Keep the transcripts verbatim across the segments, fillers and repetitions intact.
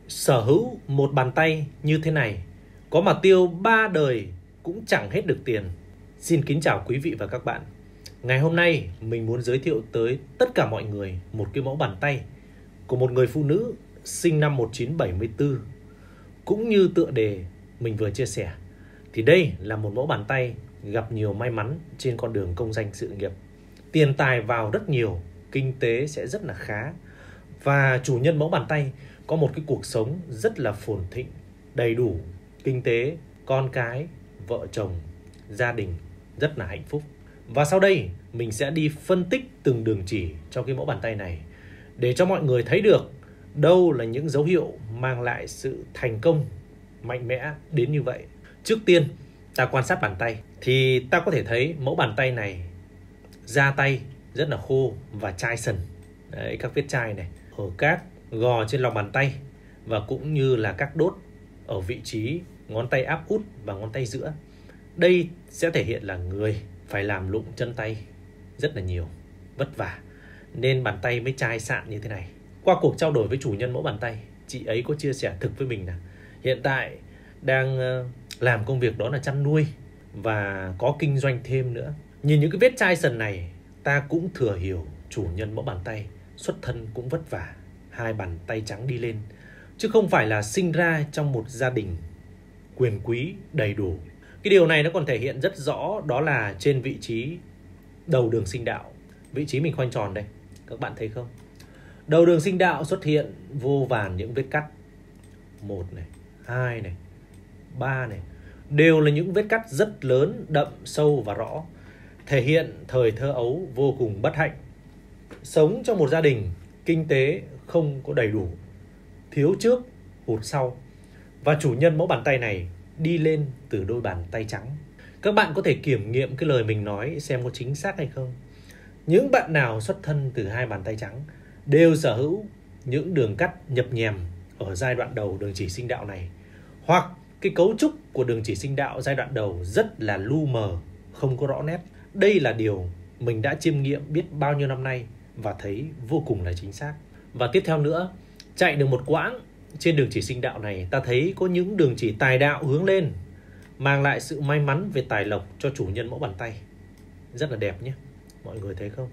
Sở hữu một bàn tay như thế này, có mà tiêu ba đời cũng chẳng hết được tiền. Xin kính chào quý vị và các bạn. Ngày hôm nay mình muốn giới thiệu tới tất cả mọi người một cái mẫu bàn tay của một người phụ nữ sinh năm một nghìn chín trăm bảy mươi tư. Cũng như tựa đề mình vừa chia sẻ, thì đây là một mẫu bàn tay gặp nhiều may mắn trên con đường công danh sự nghiệp. Tiền tài vào rất nhiều, kinh tế sẽ rất là khá. Và chủ nhân mẫu bàn tay có một cái cuộc sống rất là phồn thịnh, đầy đủ, kinh tế, con cái, vợ chồng, gia đình rất là hạnh phúc. Và sau đây mình sẽ đi phân tích từng đường chỉ cho cái mẫu bàn tay này, để cho mọi người thấy được đâu là những dấu hiệu mang lại sự thành công mạnh mẽ đến như vậy. Trước tiên ta quan sát bàn tay thì ta có thể thấy mẫu bàn tay này da tay rất là khô và chai sần. Đấy, các vết chai này ở các gò trên lòng bàn tay và cũng như là các đốt ở vị trí ngón tay áp út và ngón tay giữa. Đây sẽ thể hiện là người phải làm lụng chân tay rất là nhiều, vất vả, nên bàn tay mới chai sạn như thế này. Qua cuộc trao đổi với chủ nhân mẫu bàn tay, chị ấy có chia sẻ thực với mình là hiện tại đang làm công việc đó là chăn nuôi và có kinh doanh thêm nữa. Nhìn những cái vết chai sần này, ta cũng thừa hiểu chủ nhân mẫu bàn tay xuất thân cũng vất vả, hai bàn tay trắng đi lên, chứ không phải là sinh ra trong một gia đình quyền quý đầy đủ. Cái điều này nó còn thể hiện rất rõ, đó là trên vị trí đầu đường sinh đạo, vị trí mình khoanh tròn đây, các bạn thấy không? Đầu đường sinh đạo xuất hiện vô vàn những vết cắt, một này, hai này, ba này, đều là những vết cắt rất lớn, đậm, sâu và rõ, thể hiện thời thơ ấu vô cùng bất hạnh, sống trong một gia đình kinh tế không có đầy đủ, thiếu trước hụt sau. Và chủ nhân mẫu bàn tay này đi lên từ đôi bàn tay trắng. Các bạn có thể kiểm nghiệm cái lời mình nói xem có chính xác hay không. Những bạn nào xuất thân từ hai bàn tay trắng đều sở hữu những đường cắt nhập nhèm ở giai đoạn đầu đường chỉ sinh đạo này, hoặc cái cấu trúc của đường chỉ sinh đạo giai đoạn đầu rất là lu mờ, không có rõ nét. Đây là điều mình đã chiêm nghiệm biết bao nhiêu năm nay và thấy vô cùng là chính xác. Và tiếp theo nữa, chạy được một quãng trên đường chỉ sinh đạo này, ta thấy có những đường chỉ tài đạo hướng lên, mang lại sự may mắn về tài lộc cho chủ nhân mẫu bàn tay. Rất là đẹp nhé, mọi người thấy không?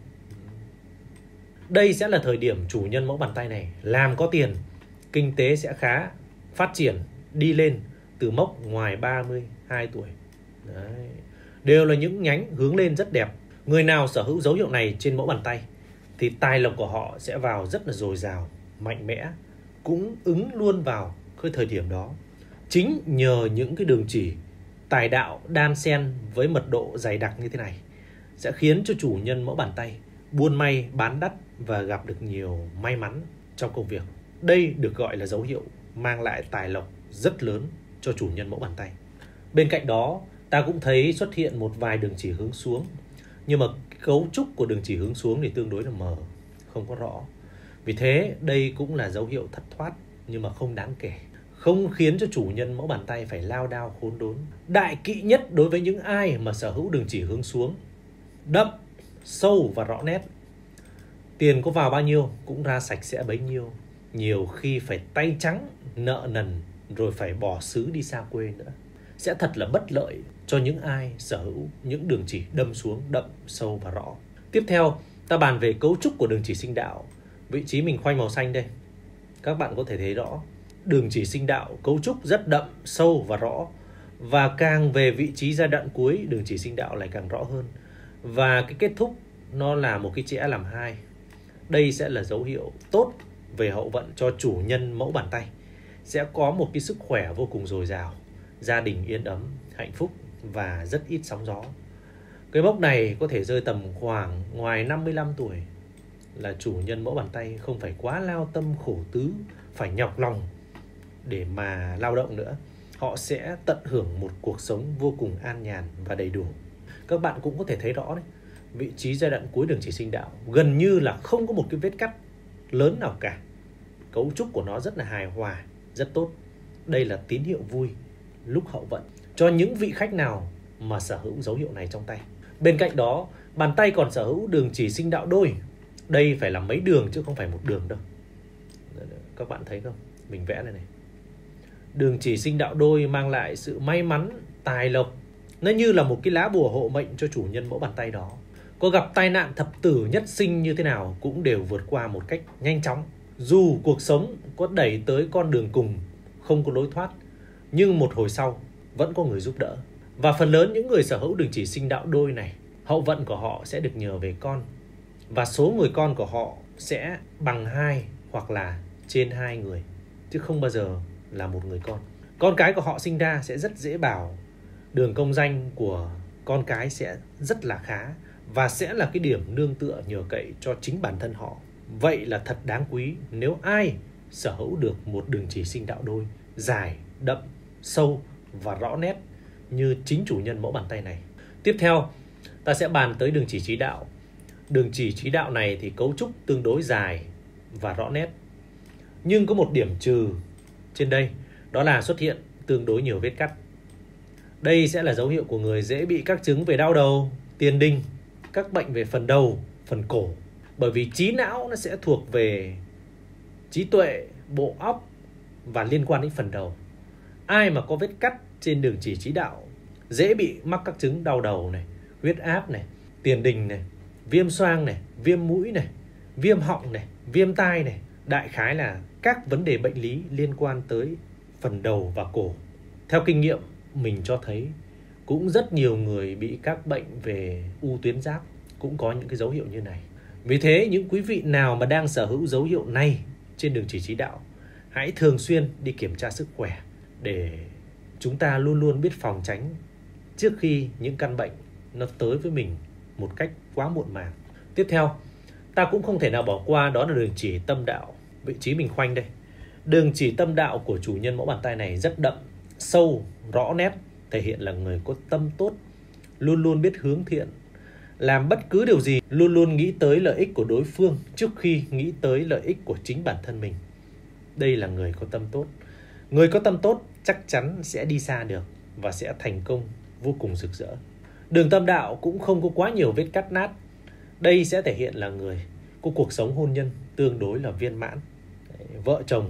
Đây sẽ là thời điểm chủ nhân mẫu bàn tay này làm có tiền, kinh tế sẽ khá, phát triển, đi lên từ mốc ngoài ba mươi hai tuổi. Đấy, đều là những nhánh hướng lên rất đẹp. Người nào sở hữu dấu hiệu này trên mẫu bàn tay thì tài lộc của họ sẽ vào rất là dồi dào, mạnh mẽ, cũng ứng luôn vào cái thời điểm đó. Chính nhờ những cái đường chỉ tài đạo đan xen với mật độ dày đặc như thế này sẽ khiến cho chủ nhân mẫu bàn tay buôn may bán đắt và gặp được nhiều may mắn trong công việc. Đây được gọi là dấu hiệu mang lại tài lộc rất lớn cho chủ nhân mẫu bàn tay. Bên cạnh đó, ta cũng thấy xuất hiện một vài đường chỉ hướng xuống, nhưng mà cấu trúc của đường chỉ hướng xuống thì tương đối là mờ, không có rõ. Vì thế đây cũng là dấu hiệu thất thoát, nhưng mà không đáng kể, không khiến cho chủ nhân mẫu bàn tay phải lao đao khốn đốn. Đại kỵ nhất đối với những ai mà sở hữu đường chỉ hướng xuống đậm, sâu và rõ nét, tiền có vào bao nhiêu cũng ra sạch sẽ bấy nhiêu. Nhiều khi phải tay trắng, nợ nần, rồi phải bỏ xứ đi xa quê nữa. Sẽ thật là bất lợi cho những ai sở hữu những đường chỉ đâm xuống đậm, sâu và rõ. Tiếp theo, ta bàn về cấu trúc của đường chỉ sinh đạo. Vị trí mình khoanh màu xanh đây, các bạn có thể thấy rõ đường chỉ sinh đạo cấu trúc rất đậm, sâu và rõ. Và càng về vị trí giai đoạn cuối, đường chỉ sinh đạo lại càng rõ hơn. Và cái kết thúc nó là một cái chẽ làm hai. Đây sẽ là dấu hiệu tốt về hậu vận cho chủ nhân mẫu bàn tay. Sẽ có một cái sức khỏe vô cùng dồi dào, gia đình yên ấm, hạnh phúc và rất ít sóng gió. Cái mốc này có thể rơi tầm khoảng ngoài năm mươi lăm tuổi, là chủ nhân mẫu bàn tay không phải quá lao tâm khổ tứ, phải nhọc lòng để mà lao động nữa. Họ sẽ tận hưởng một cuộc sống vô cùng an nhàn và đầy đủ. Các bạn cũng có thể thấy rõ đấy, vị trí giai đoạn cuối đường chỉ sinh đạo gần như là không có một cái vết cắt lớn nào cả. Cấu trúc của nó rất là hài hòa, rất tốt. Đây là tín hiệu vui lúc hậu vận cho những vị khách nào mà sở hữu dấu hiệu này trong tay. Bên cạnh đó, bàn tay còn sở hữu đường chỉ sinh đạo đôi. Đây phải là mấy đường chứ không phải một đường đâu. Các bạn thấy không? Mình vẽ này này. Đường chỉ sinh đạo đôi mang lại sự may mắn, tài lộc. Nó như là một cái lá bùa hộ mệnh cho chủ nhân mẫu bàn tay đó. Có gặp tai nạn thập tử nhất sinh như thế nào cũng đều vượt qua một cách nhanh chóng. Dù cuộc sống có đẩy tới con đường cùng, không có lối thoát, nhưng một hồi sau vẫn có người giúp đỡ. Và phần lớn những người sở hữu đường chỉ sinh đạo đôi này, hậu vận của họ sẽ được nhờ về con. Và số người con của họ sẽ bằng hai hoặc là trên hai người, chứ không bao giờ là một người con. Con cái của họ sinh ra sẽ rất dễ bảo, đường công danh của con cái sẽ rất là khá và sẽ là cái điểm nương tựa nhờ cậy cho chính bản thân họ. Vậy là thật đáng quý nếu ai sở hữu được một đường chỉ sinh đạo đôi dài, đậm, sâu và rõ nét như chính chủ nhân mẫu bàn tay này. Tiếp theo, ta sẽ bàn tới đường chỉ chí đạo. Đường chỉ chí đạo này thì cấu trúc tương đối dài và rõ nét. Nhưng có một điểm trừ trên đây, đó là xuất hiện tương đối nhiều vết cắt. Đây sẽ là dấu hiệu của người dễ bị các chứng về đau đầu, tiền đình, các bệnh về phần đầu, phần cổ. Bởi vì trí não nó sẽ thuộc về trí tuệ, bộ óc và liên quan đến phần đầu. Ai mà có vết cắt trên đường chỉ chí đạo dễ bị mắc các chứng đau đầu này, huyết áp này, tiền đình này, viêm xoang này, viêm mũi này, viêm họng này, viêm tai này. Đại khái là các vấn đề bệnh lý liên quan tới phần đầu và cổ. Theo kinh nghiệm mình cho thấy cũng rất nhiều người bị các bệnh về u tuyến giáp cũng có những cái dấu hiệu như này. Vì thế những quý vị nào mà đang sở hữu dấu hiệu này trên đường chỉ chí đạo, hãy thường xuyên đi kiểm tra sức khỏe để chúng ta luôn luôn biết phòng tránh trước khi những căn bệnh nó tới với mình một cách quá muộn màng. Tiếp theo, ta cũng không thể nào bỏ qua đó là đường chỉ tâm đạo, vị trí mình khoanh đây. Đường chỉ tâm đạo của chủ nhân mẫu bàn tay này rất đậm, sâu, rõ nét, thể hiện là người có tâm tốt, luôn luôn biết hướng thiện, làm bất cứ điều gì luôn luôn nghĩ tới lợi ích của đối phương trước khi nghĩ tới lợi ích của chính bản thân mình. Đây là người có tâm tốt. Người có tâm tốt chắc chắn sẽ đi xa được và sẽ thành công vô cùng rực rỡ. Đường tâm đạo cũng không có quá nhiều vết cắt nát. Đây sẽ thể hiện là người có cuộc sống hôn nhân tương đối là viên mãn, vợ chồng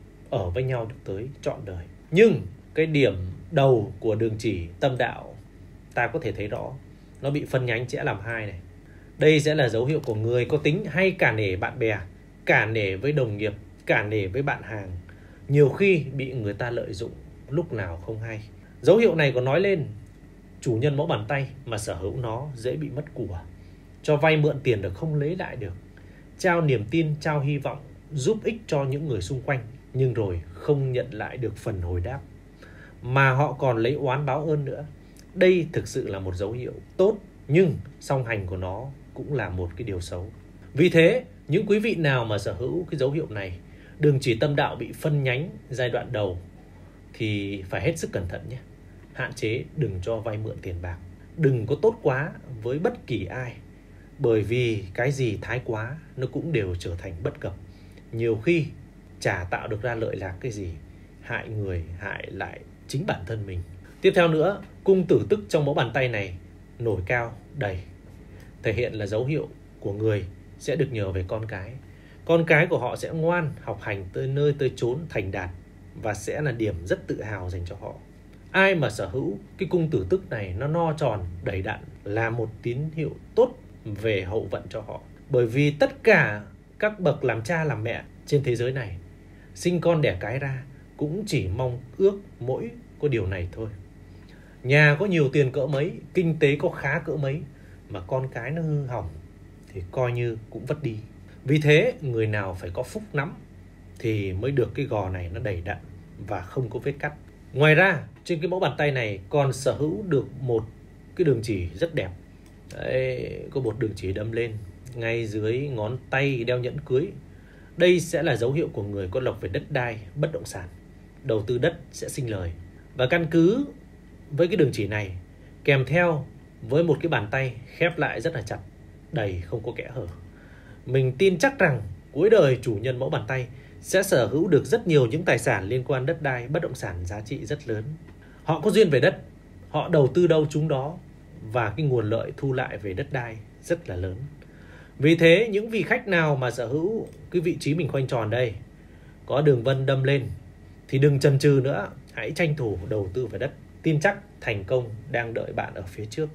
ở với nhau được tới trọn đời. Nhưng cái điểm đầu của đường chỉ tâm đạo ta có thể thấy rõ, nó bị phân nhánh chẽ làm hai này. Đây sẽ là dấu hiệu của người có tính hay cả nể bạn bè, cả nể với đồng nghiệp, cả nể với bạn hàng, nhiều khi bị người ta lợi dụng lúc nào không hay. Dấu hiệu này còn nói lên chủ nhân mẫu bàn tay mà sở hữu nó dễ bị mất của, cho vay mượn tiền được không lấy lại được, trao niềm tin, trao hy vọng, giúp ích cho những người xung quanh, nhưng rồi không nhận lại được phần hồi đáp, mà họ còn lấy oán báo ơn nữa. Đây thực sự là một dấu hiệu tốt, nhưng song hành của nó cũng là một cái điều xấu. Vì thế, những quý vị nào mà sở hữu cái dấu hiệu này, đường chỉ tâm đạo bị phân nhánh giai đoạn đầu, thì phải hết sức cẩn thận nhé. Hạn chế đừng cho vay mượn tiền bạc, đừng có tốt quá với bất kỳ ai, bởi vì cái gì thái quá nó cũng đều trở thành bất cập. Nhiều khi chả tạo được ra lợi lạc cái gì, hại người, hại lại chính bản thân mình. Tiếp theo nữa, cung tử tức trong mẫu bàn tay này nổi cao, đầy, thể hiện là dấu hiệu của người sẽ được nhờ về con cái. Con cái của họ sẽ ngoan, học hành tới nơi tới chốn, thành đạt và sẽ là điểm rất tự hào dành cho họ. Ai mà sở hữu cái cung tử tức này nó no tròn, đầy đặn là một tín hiệu tốt về hậu vận cho họ. Bởi vì tất cả các bậc làm cha làm mẹ trên thế giới này sinh con đẻ cái ra cũng chỉ mong ước mỗi có điều này thôi. Nhà có nhiều tiền cỡ mấy, kinh tế có khá cỡ mấy, mà con cái nó hư hỏng thì coi như cũng vất đi. Vì thế người nào phải có phúc nắm thì mới được cái gò này nó đầy đặn và không có vết cắt. Ngoài ra trên cái mẫu bàn tay này còn sở hữu được một cái đường chỉ rất đẹp. Đấy, có một đường chỉ đâm lên ngay dưới ngón tay đeo nhẫn cưới. Đây sẽ là dấu hiệu của người có lộc về đất đai, bất động sản, đầu tư đất sẽ sinh lời. Và căn cứ với cái đường chỉ này kèm theo với một cái bàn tay khép lại rất là chặt, đầy không có kẽ hở, mình tin chắc rằng cuối đời chủ nhân mẫu bàn tay sẽ sở hữu được rất nhiều những tài sản liên quan đất đai, bất động sản giá trị rất lớn. Họ có duyên về đất, họ đầu tư đâu trúng đó, và cái nguồn lợi thu lại về đất đai rất là lớn. Vì thế những vị khách nào mà sở hữu cái vị trí mình khoanh tròn đây, có đường vân đâm lên thì đừng chần chừ nữa, hãy tranh thủ đầu tư vào đất. Tin chắc thành công đang đợi bạn ở phía trước.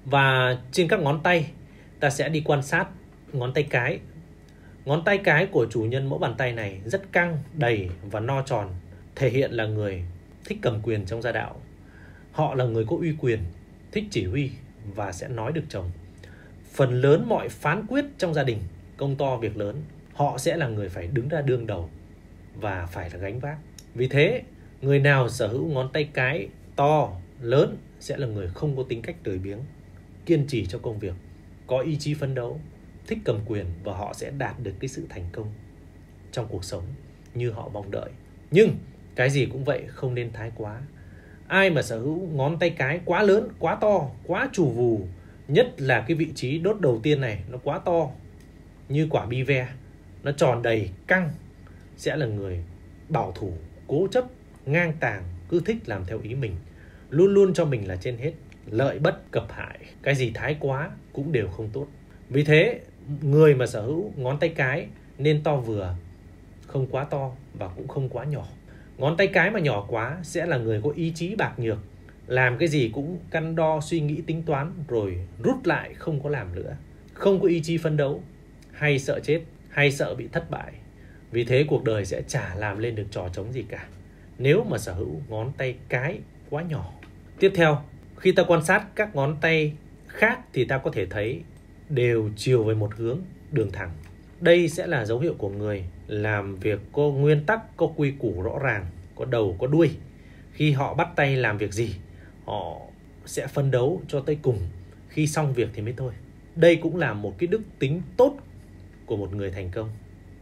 Và trên các ngón tay, ta sẽ đi quan sát ngón tay cái. Ngón tay cái của chủ nhân mẫu bàn tay này rất căng, đầy và no tròn, thể hiện là người thích cầm quyền trong gia đạo. Họ là người có uy quyền, thích chỉ huy và sẽ nói được chồng. Phần lớn mọi phán quyết trong gia đình, công to việc lớn, họ sẽ là người phải đứng ra đương đầu và phải là gánh vác. Vì thế, người nào sở hữu ngón tay cái to, lớn sẽ là người không có tính cách lười biếng, kiên trì trong công việc, có ý chí phấn đấu, thích cầm quyền và họ sẽ đạt được cái sự thành công trong cuộc sống như họ mong đợi. Nhưng cái gì cũng vậy, không nên thái quá. Ai mà sở hữu ngón tay cái quá lớn, quá to, quá trù vù, nhất là cái vị trí đốt đầu tiên này nó quá to như quả bi ve, nó tròn đầy căng, sẽ là người bảo thủ, cố chấp, ngang tàng, cứ thích làm theo ý mình, luôn luôn cho mình là trên hết, lợi bất cập hại, cái gì thái quá cũng đều không tốt. Vì thế, người mà sở hữu ngón tay cái nên to vừa, không quá to và cũng không quá nhỏ. Ngón tay cái mà nhỏ quá sẽ là người có ý chí bạc nhược, làm cái gì cũng căn đo suy nghĩ tính toán rồi rút lại không có làm nữa, không có ý chí phấn đấu, hay sợ chết, hay sợ bị thất bại. Vì thế cuộc đời sẽ chả làm lên được trò trống gì cả nếu mà sở hữu ngón tay cái quá nhỏ. Tiếp theo, khi ta quan sát các ngón tay khác thì ta có thể thấy đều chiều về một hướng, đường thẳng. Đây sẽ là dấu hiệu của người làm việc có nguyên tắc, có quy củ rõ ràng, có đầu, có đuôi. Khi họ bắt tay làm việc gì, họ sẽ phấn đấu cho tới cùng, khi xong việc thì mới thôi. Đây cũng là một cái đức tính tốt của một người thành công.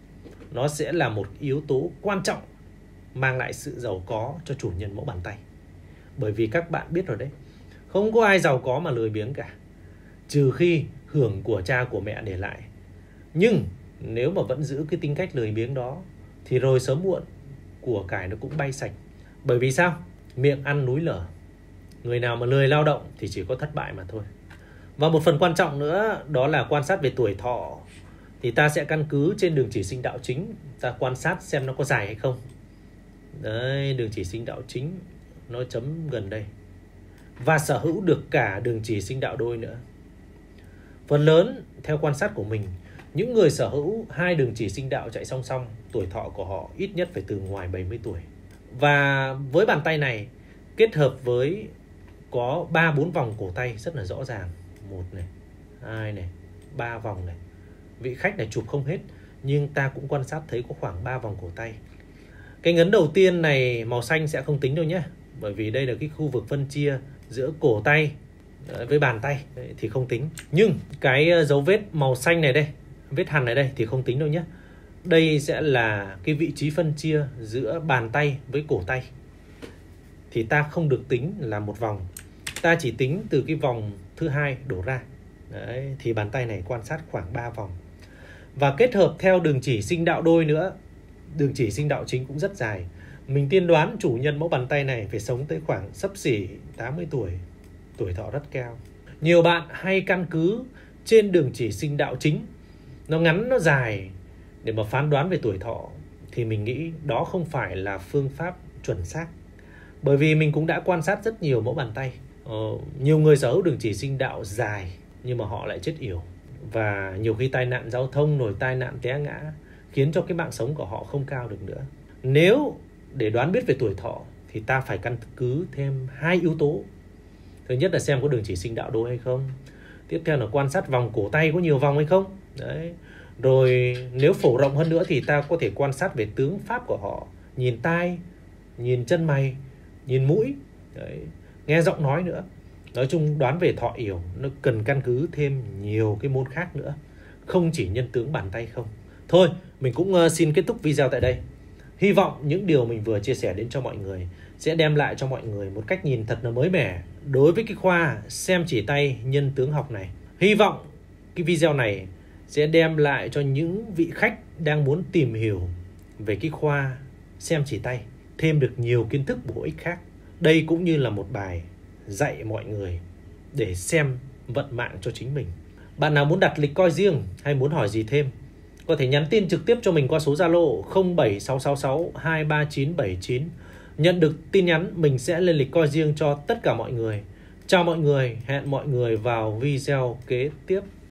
Nó sẽ là một yếu tố quan trọng mang lại sự giàu có cho chủ nhân mẫu bàn tay. Bởi vì các bạn biết rồi đấy, không có ai giàu có mà lười biếng cả, trừ khi hưởng của cha của mẹ để lại. Nhưng nếu mà vẫn giữ cái tính cách lười biếng đó thì rồi sớm muộn của cải nó cũng bay sạch. Bởi vì sao? Miệng ăn núi lở. Người nào mà lười lao động thì chỉ có thất bại mà thôi. Và một phần quan trọng nữa đó là quan sát về tuổi thọ. Thì ta sẽ căn cứ trên đường chỉ sinh đạo chính, ta quan sát xem nó có dài hay không. Đấy, đường chỉ sinh đạo chính nó chấm gần đây. Và sở hữu được cả đường chỉ sinh đạo đôi nữa. Phần lớn, theo quan sát của mình, những người sở hữu hai đường chỉ sinh đạo chạy song song, tuổi thọ của họ ít nhất phải từ ngoài bảy mươi tuổi. Và với bàn tay này, kết hợp với có ba bốn vòng cổ tay rất là rõ ràng. Một này, hai này, ba vòng này. Vị khách này chụp không hết, nhưng ta cũng quan sát thấy có khoảng ba vòng cổ tay. Cái ngấn đầu tiên này màu xanh sẽ không tính đâu nhé, bởi vì đây là cái khu vực phân chia giữa cổ tay với bàn tay thì không tính. Nhưng cái dấu vết màu xanh này đây, vết hằn này đây thì không tính đâu nhé. Đây sẽ là cái vị trí phân chia giữa bàn tay với cổ tay. Thì ta không được tính là một vòng, ta chỉ tính từ cái vòng thứ hai đổ ra. Đấy, thì bàn tay này quan sát khoảng ba vòng. Và kết hợp theo đường chỉ sinh đạo đôi nữa, đường chỉ sinh đạo chính cũng rất dài. Mình tiên đoán chủ nhân mẫu bàn tay này phải sống tới khoảng xấp xỉ tám mươi tuổi, tuổi thọ rất cao. Nhiều bạn hay căn cứ trên đường chỉ sinh đạo chính, nó ngắn nó dài để mà phán đoán về tuổi thọ. Thì mình nghĩ đó không phải là phương pháp chuẩn xác. Bởi vì mình cũng đã quan sát rất nhiều mẫu bàn tay. ờ, Nhiều người sở hữu đường chỉ sinh đạo dài nhưng mà họ lại chết yểu. Và nhiều khi tai nạn giao thông rồi tai nạn té ngã khiến cho cái mạng sống của họ không cao được nữa. Nếu để đoán biết về tuổi thọ thì ta phải căn cứ thêm hai yếu tố. Thứ nhất là xem có đường chỉ sinh đạo đôi hay không. Tiếp theo là quan sát vòng cổ tay có nhiều vòng hay không. Đấy. Rồi nếu phổ rộng hơn nữa thì ta có thể quan sát về tướng pháp của họ. Nhìn tai, nhìn chân mày, nhìn mũi. Đấy. Nghe giọng nói nữa. Nói chung đoán về thọ yểu nó cần căn cứ thêm nhiều cái môn khác nữa, không chỉ nhân tướng bàn tay không. Thôi, mình cũng xin kết thúc video tại đây. Hy vọng những điều mình vừa chia sẻ đến cho mọi người sẽ đem lại cho mọi người một cách nhìn thật là mới mẻ đối với cái khoa xem chỉ tay nhân tướng học này. Hy vọng cái video này sẽ đem lại cho những vị khách đang muốn tìm hiểu về cái khoa xem chỉ tay thêm được nhiều kiến thức bổ ích khác. Đây cũng như là một bài dạy mọi người để xem vận mạng cho chính mình. Bạn nào muốn đặt lịch coi riêng hay muốn hỏi gì thêm, có thể nhắn tin trực tiếp cho mình qua số Zalo không bảy sáu sáu sáu hai ba chín bảy chín. Nhận được tin nhắn, mình sẽ lên lịch coi riêng cho tất cả mọi người. Chào mọi người, hẹn mọi người vào video kế tiếp.